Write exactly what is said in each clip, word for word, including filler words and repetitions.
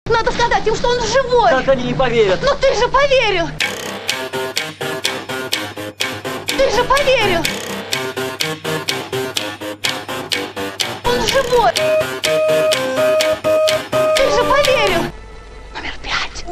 Надо сказать им, что он живой. Как они не поверят? Но ты же поверил. Ты же поверил. Он живой. Ты же поверил. Номер пять.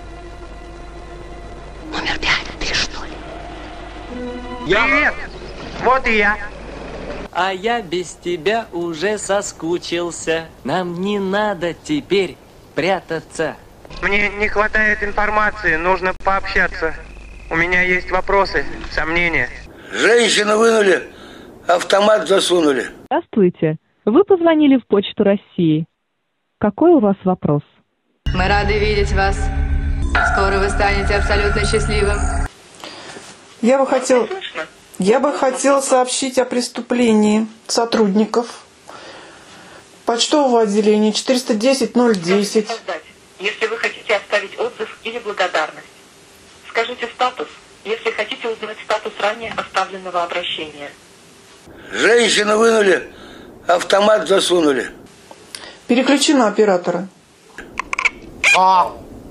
Номер пять. Ты что ли? Я... Привет. Вот и я. А я без тебя уже соскучился. Нам не надо теперь прятаться. Мне не хватает информации, нужно пообщаться. У меня есть вопросы, сомнения. Женщину вынули, автомат засунули. Здравствуйте. Вы позвонили в Почту России. Какой у вас вопрос? Мы рады видеть вас. Скоро вы станете абсолютно счастливым. Я бы хотел, я бы хотела сообщить о преступлении сотрудников почтового отделения четыреста десять ноль десять. Если вы хотите оставить отзыв или благодарность, скажите статус, если хотите узнать статус ранее оставленного обращения. Женщину вынули, автомат засунули. Переключи на оператора. А.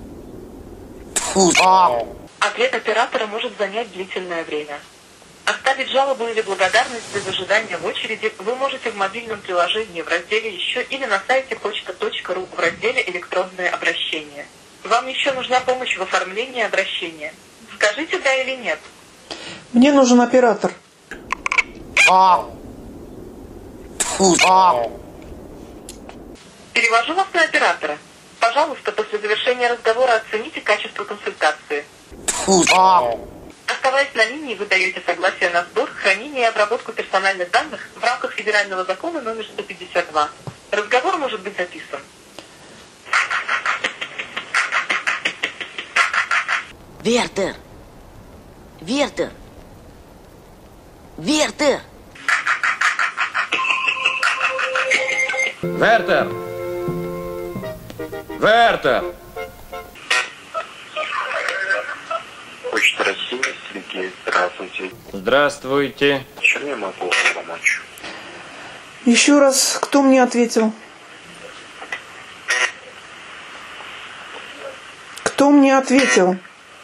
А. Ответ оператора может занять длительное время. Оставить жалобу или благодарность без ожидания в очереди вы можете в мобильном приложении в разделе «Еще» или на сайте почта точка ру в разделе «Электронные обращения». Вам еще нужна помощь в оформлении обращения. Скажите «да» или «нет». Мне нужен оператор. А. А. Перевожу вас на оператора. Пожалуйста, после завершения разговора оцените качество консультации. А. Оставаясь на линии, вы даете согласие на сбор, хранение и обработку персональных данных в рамках федерального закона номер сто пятьдесят два. Разговор может быть записан. Вертер! Вертер! Вертер! Вертер! Вертер! Почта России, Сергей, здравствуйте. Здравствуйте. Чем я могу помочь? Еще раз, кто мне ответил? Кто мне ответил?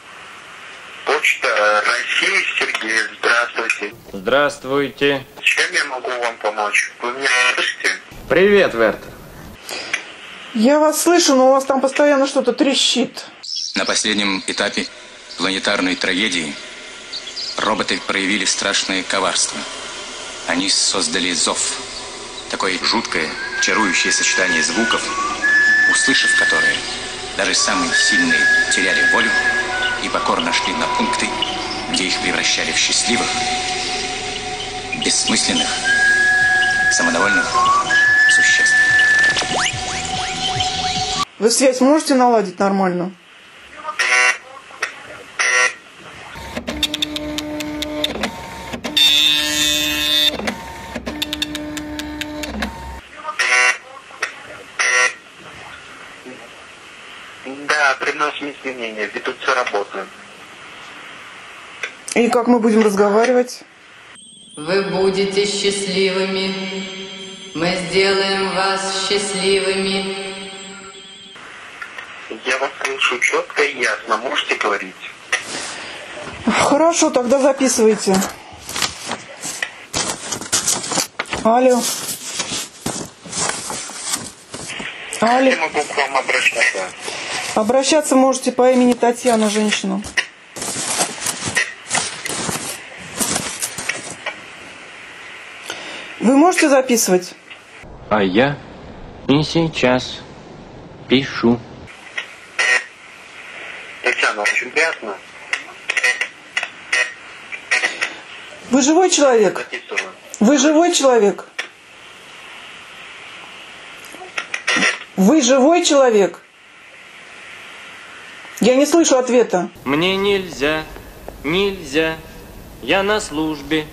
Почта России, Сергей, здравствуйте. Здравствуйте. Чем я могу вам помочь? Вы меня слышите? Привет, Вертер. Я вас слышу, но у вас там постоянно что-то трещит. На последнем этапе планетарной трагедии роботы проявили страшное коварство. Они создали зов. Такое жуткое, чарующее сочетание звуков, услышав которые, даже самые сильные теряли волю и покорно шли на пункты, где их превращали в счастливых, бессмысленных, самодовольных существ. Вы связь можете наладить нормально? Да, приносим извинения, ведутся работы. И как мы будем разговаривать? Вы будете счастливыми. Мы сделаем вас счастливыми. Я вас слышу четко и ясно. Можете говорить? Хорошо, тогда записывайте. Алло. Алло. Я могу к вам обращаться. Обращаться можете по имени Татьяна, женщина. Вы можете записывать? А я и сейчас пишу. Татьяна, очень приятно. Вы живой человек? Записываю. Вы живой человек? Вы живой человек? Я не слышу ответа. Мне нельзя, нельзя. Я на службе.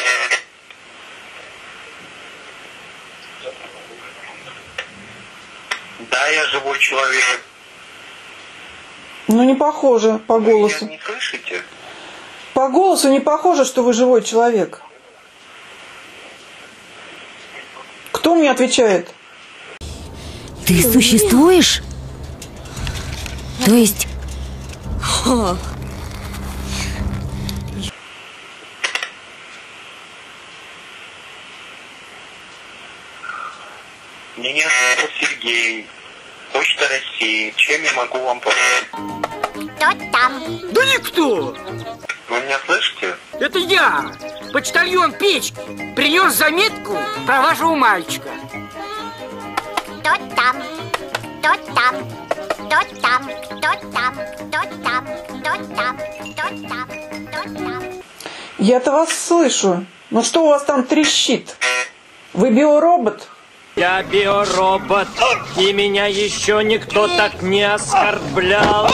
Да, я живой человек. Ну, не похоже по Вы голосу. меня не слышите? По голосу не похоже, что вы живой человек. Кто мне отвечает? Ты существуешь? То есть... Меня зовут Сергей. Почта России. Чем я могу вам помочь? Кто там? Да никто! Вы меня слышите? Это я, почтальон Печки. Принес заметку про вашего мальчика. Кто там? Кто там? Кто там? Кто там? Кто там? Кто там? Кто там? Кто там? Я-то вас слышу. Ну что у вас там трещит? Вы биоробот? Я биоробот, и меня еще никто так не оскорблял.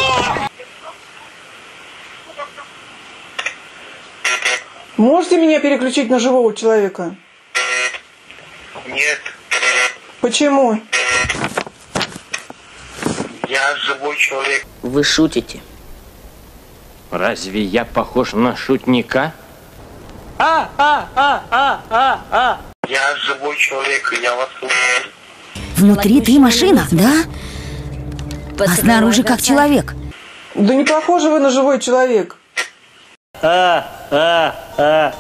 Можете меня переключить на живого человека? Нет. Почему? Я живой человек. Вы шутите? Разве я похож на шутника? А, а, а, а, а, а. Я живой человек, и я вас слышу. Внутри ты машина, да? А снаружи как человек. Да не похожи вы на живой человек. А, а, а.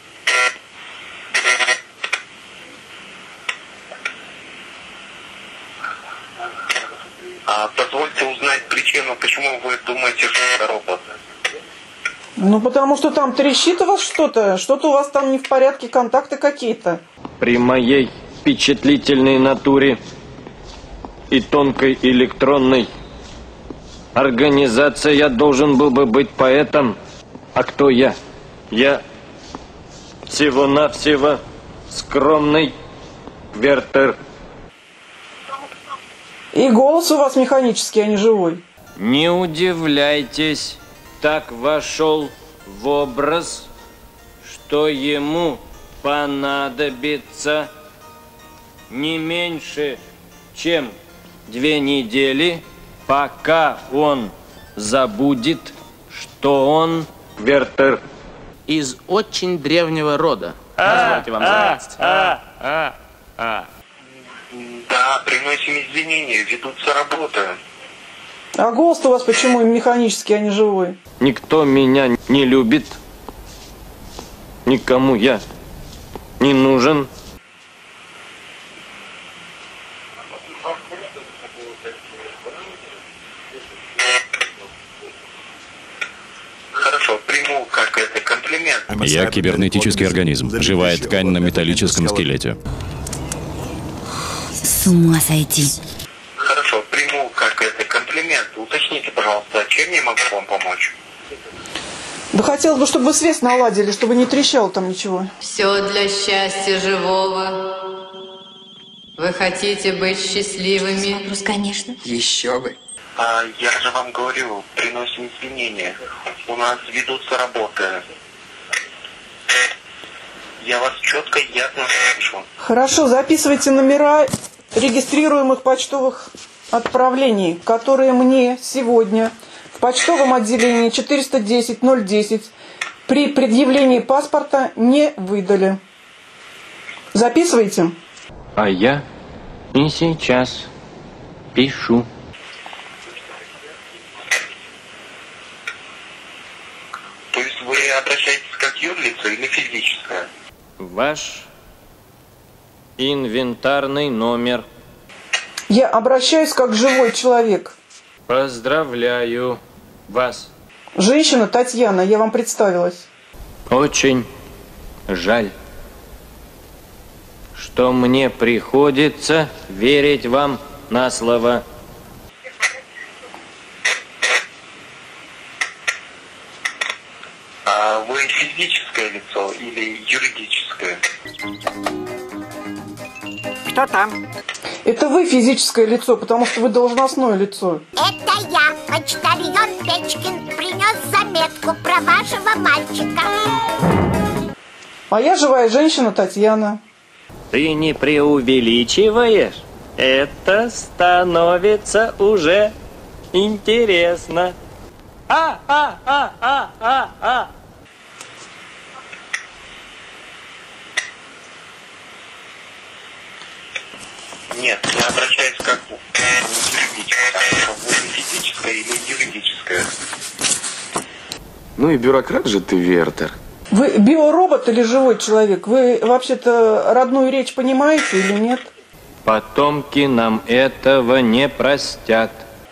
А позвольте узнать причину, почему вы думаете, что это робот? Ну, потому что там трещит у вас что-то. Что-то у вас там не в порядке, контакты какие-то. При моей впечатлительной натуре и тонкой электронной организации я должен был бы быть поэтом. А кто я? Я всего-навсего скромный Вертер. И голос у вас механический, а не живой. Не удивляйтесь, так вошел в образ, что ему понадобится не меньше, чем две недели, пока он забудет, что он Вертер. Из очень древнего рода. А, Позвольте вам а, заметить. а, а, а. Да, приносим извинения, ведутся работы. А голос у вас почему механический, а не живой? Никто меня не любит. Никому я не нужен. Хорошо, приму как это комплимент. Я кибернетический организм, живая ткань на металлическом скелете. С ума сойти. Хорошо, приму как это комплимент. Уточните, пожалуйста, чем я могу вам помочь? Да хотелось бы, чтобы вы связь наладили, чтобы не трещало там ничего. Все для счастья живого. Вы хотите быть счастливыми? Вопрос, конечно. Еще бы. А, я же вам говорю, приносим извинения. У нас ведутся работы. Я вас четко и ясно слышу. Хорошо, записывайте номера регистрируемых почтовых отправлений, которые мне сегодня в почтовом отделении четыреста десять ноль десять при предъявлении паспорта не выдали. Записывайте. А я и сейчас пишу. То есть вы обращаетесь как юрлица или физическое? Ваш инвентарный номер. Я обращаюсь как живой человек. Поздравляю вас. Женщина Татьяна, я вам представилась. Очень жаль, что мне приходится верить вам на слово. А вы физическое лицо или юридическое? Кто там? Это вы физическое лицо, потому что вы должностное лицо. Это я, почтальон Печкин, принес заметку про вашего мальчика. А я живая женщина Татьяна. Ты не преувеличиваешь? Это становится уже интересно. А, а, а, а, а, а. Нет, я обращаюсь как юридическое. Вы физическое или юридическое. Ну и бюрократ же ты, Вертер. Вы биоробот или живой человек? Вы вообще-то родную речь понимаете или нет? Потомки нам этого не простят.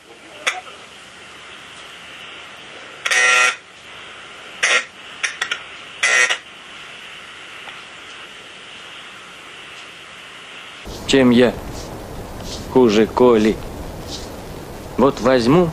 Чем я хуже Коли? Вот возьму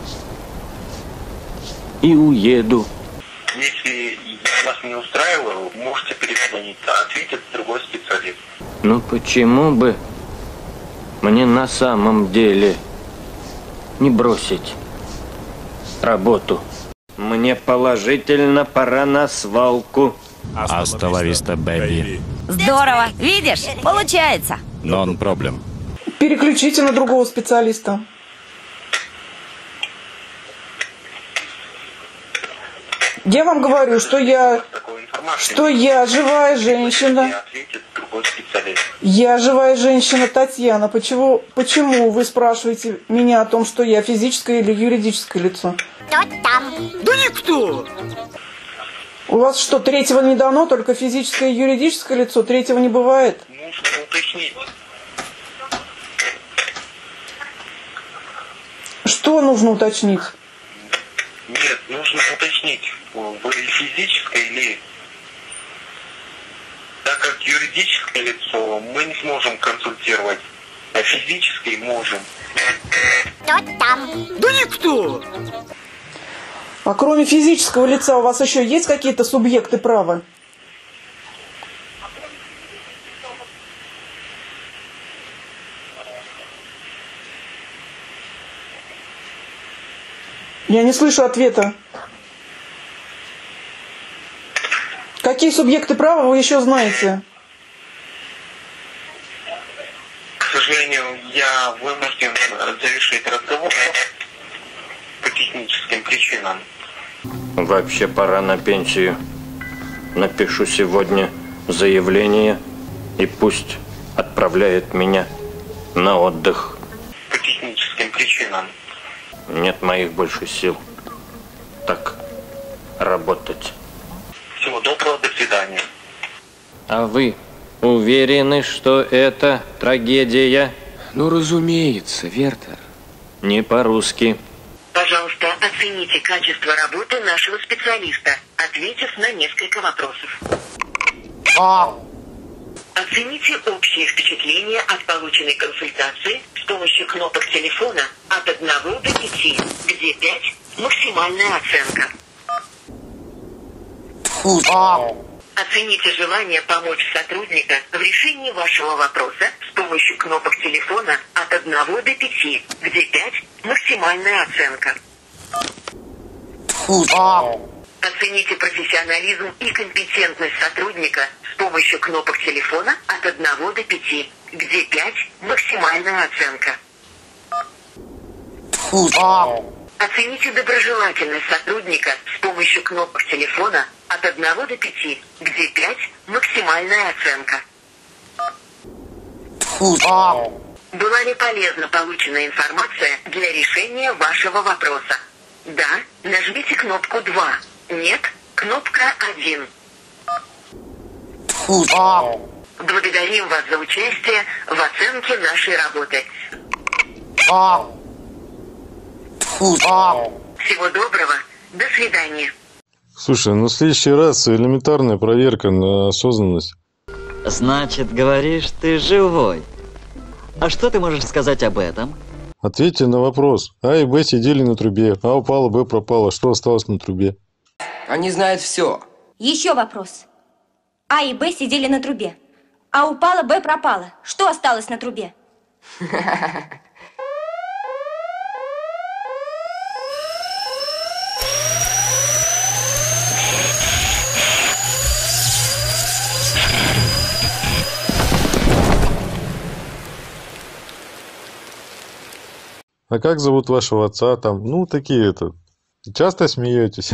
и уеду. Если я вас не устраиваю, можете перезвониться, ответит другой специалист. Ну почему бы мне на самом деле не бросить работу? Мне положительно пора на свалку. Hasta la vista, baby. Здорово, видишь? Получается. Non problem. Переключите на другого специалиста. Я вам говорю, что я, что я живая женщина. Я живая женщина Татьяна. Почему, почему вы спрашиваете меня о том, что я физическое или юридическое лицо? Кто там? Да никто! У вас что, третьего не дано, только физическое и юридическое лицо? Третьего не бывает? Нужно уточнить. Что нужно уточнить? Нет, нужно уточнить, вы физическое или... Так как юридическое лицо мы не сможем консультировать, а физическое можем. Кто там? Да никто! А кроме физического лица у вас еще есть какие-то субъекты права? Я не слышу ответа. Какие субъекты права вы еще знаете? К сожалению, я вынужден завершить разговор по техническим причинам. Вообще пора на пенсию. Напишу сегодня заявление и пусть отправляет меня на отдых. По техническим причинам. Нет моих больше сил так работать. Всего доброго, до свидания. А вы уверены, что это трагедия? Ну, разумеется, Вертер. Не по-русски. Пожалуйста, оцените качество работы нашего специалиста, ответив на несколько вопросов. А. Оцените общее впечатление от полученной консультации с помощью кнопок телефона от одного до пяти, где пять – максимальная оценка. А. Оцените желание помочь сотрудника в решении вашего вопроса с помощью кнопок телефона от одного до пяти, где пять – максимальная оценка. А. Оцените профессионализм и компетентность сотрудника с помощью кнопок телефона от одного до пяти, где пять – максимальная оценка. А. Оцените доброжелательность сотрудника с помощью кнопок телефона от одного до пяти, где пять – максимальная оценка. А. Была ли полезна полученная информация для решения вашего вопроса? Да, нажмите кнопку два. Нет, кнопка один. А. Благодарим вас за участие в оценке нашей работы. А. А. Всего доброго. До свидания. Слушай, ну в следующий раз элементарная проверка на осознанность. Значит, говоришь, ты живой. А что ты можешь сказать об этом? Ответьте на вопрос. А и Б сидели на трубе. А упала, Б пропала. Что осталось на трубе? Они знают все. Еще вопрос. А и Б сидели на трубе. А упала, Б пропала. Что осталось на трубе? А как зовут вашего отца там? Ну, такие это, Часто смеетесь?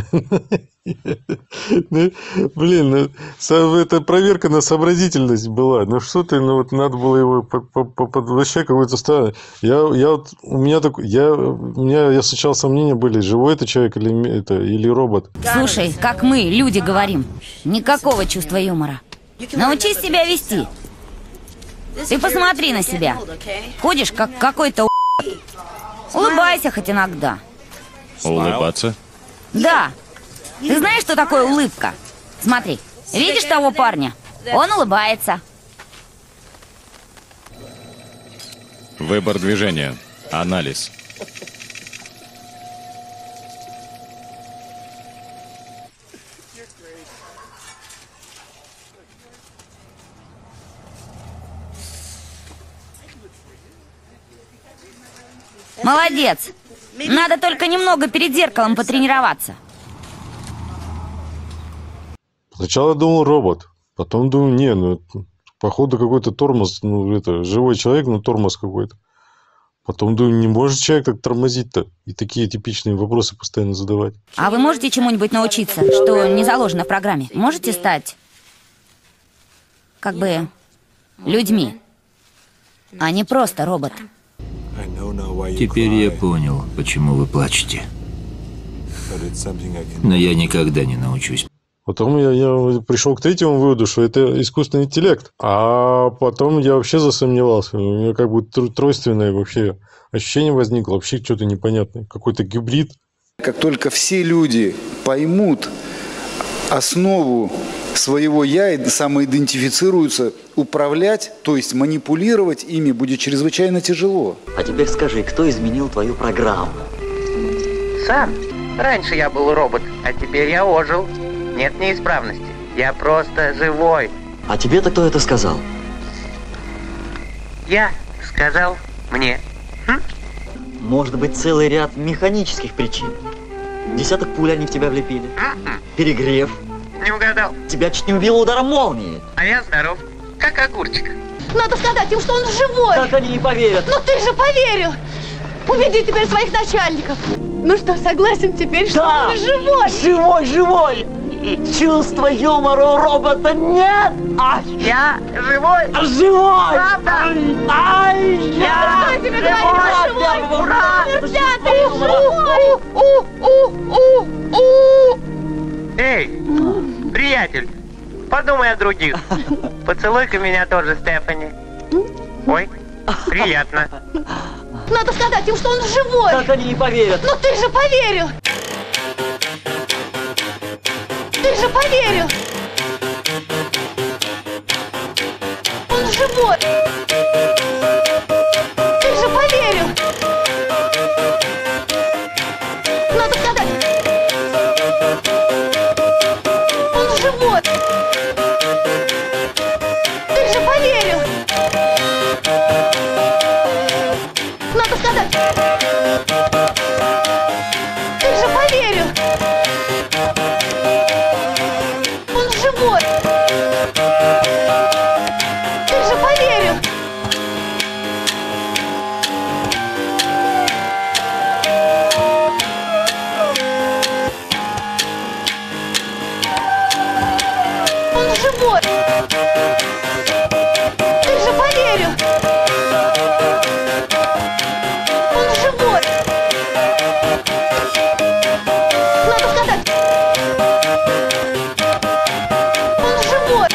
Ну, блин, ну, со- это проверка на сообразительность была. Ну что ты, ну вот надо было его по- по- по- под- вообще какой-то странный. Я, я вот, у меня так, я, у меня, я сначала сомнения были, живой это человек или, ме- это, или робот. Слушай, как мы, люди, говорим. Никакого чувства юмора. Научись себя вести. Ты посмотри на себя. Ходишь, как какой-то у***. Улыбайся хоть иногда. Улыбаться? Да. Ты знаешь, что такое улыбка? Смотри, видишь того парня? Он улыбается. Выбор движения. Анализ. Молодец. Надо только немного перед зеркалом потренироваться. Сначала я думал робот, потом думаю, не, ну это, походу какой-то тормоз, ну это живой человек, но тормоз какой-то. Потом думаю, не может человек так тормозить-то и такие типичные вопросы постоянно задавать. А вы можете чему-нибудь научиться, что не заложено в программе? Можете стать, как бы, людьми, а не просто робот? Теперь я понял, почему вы плачете. Но я никогда не научусь. Потом я, я пришел к третьему выводу, что это искусственный интеллект. А потом я вообще засомневался. У меня как бы тр- тройственное вообще ощущение возникло. Вообще что-то непонятное. Какой-то гибрид. Как только все люди поймут основу своего «я» и самоидентифицируются, управлять, то есть манипулировать ими будет чрезвычайно тяжело. А теперь скажи, кто изменил твою программу? Сам. Раньше я был робот, а теперь я ожил. Нет неисправности. Я просто живой. А тебе-то кто это сказал? Я сказал мне. Хм? Может быть, целый ряд механических причин. Десяток пуль они в тебя влепили. Перегрев. Не угадал. Тебя чуть не убило ударом молнии. А я здоров, как огурчик. Надо сказать им, что он живой. Как они не поверят? Ну ты же поверил. Убеди теперь своих начальников. Ну что, согласен теперь, что Да! он живой? Живой, живой! Чувства юмора у робота нет! Ай! Я живой! Живой! Правда? Ай! Я Я что тебе говорю, живой! Ура! Нельзя, ты живой! У-у-у-у-у! Эй, приятель, подумай о других. Поцелуй-ка меня тоже, Стефани. Ой, приятно. Надо сказать им, что он живой. Как они не поверят? Ну ты же поверил. Ты же поверил. Он живой. Ты же поверил. Надо сказать. Он живой. Ты же поверил. Надо сказать. Ты же поверил. Он живой. Ты же поверил. Он живой. Ты же поверил. Он живой. Надо сказать. Он живой.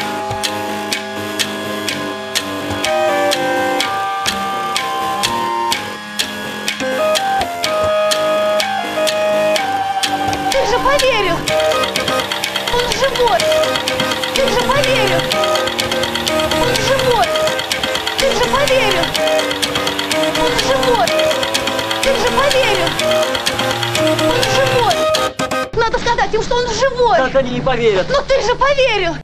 Ты же поверил. Он живой. Ты же поверил. Он живой. Ты же поверил. Он живой. Ты же поверил. Он живой. Надо сказать им, что он живой. Как они не поверят? Ну ты же поверил.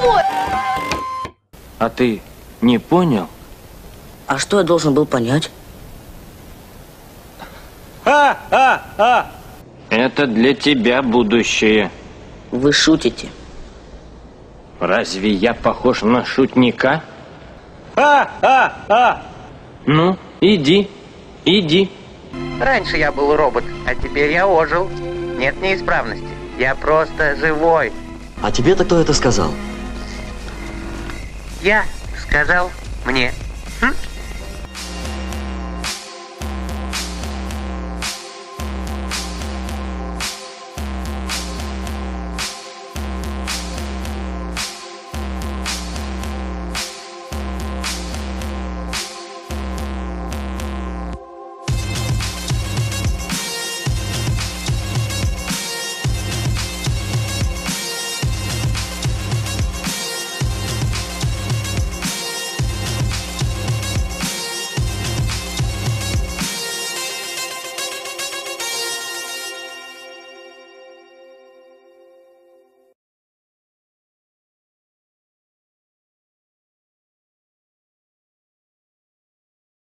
живой! А ты не понял? А что я должен был понять? А, а, а! Это для тебя будущее. Вы шутите. Разве я похож на шутника? А, а, а! Ну, иди, иди. Раньше я был робот, а теперь я ожил. Нет неисправности. Я просто живой. А тебе-то кто это сказал? Я сказал мне. Хм?